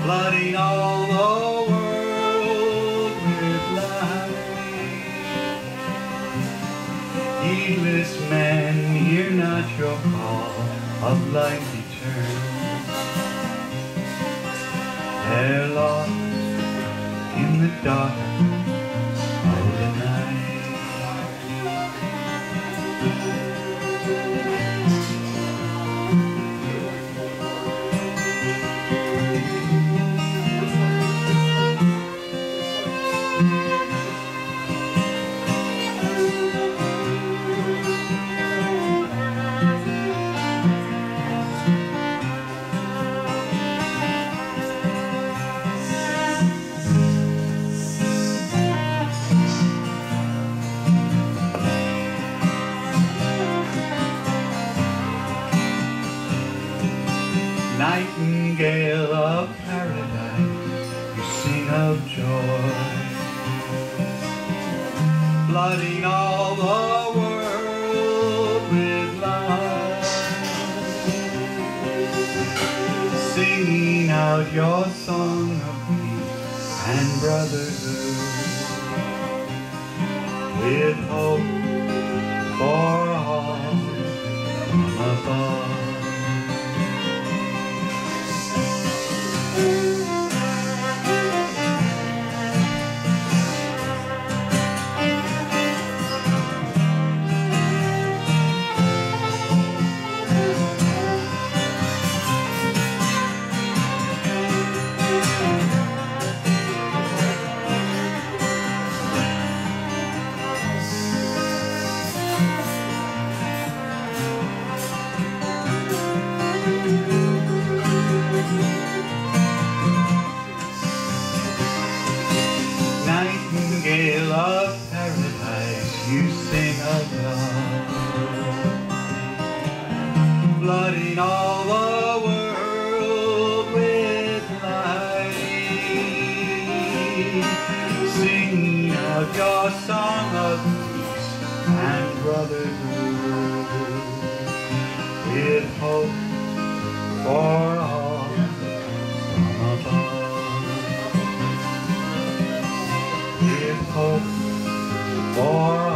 flooding all the world with light. Heedless men, hear not your call of life eternal. They're lost in the dark of the night. Nightingale of paradise, you sing of joy, flooding all the world with light, singing out your song of peace and brotherhood, with hope for all from above. Nightingale of paradise, you sing of love, flooding all the world with light, singing out your song of peace and brotherhood, with hope for all from above. With hope for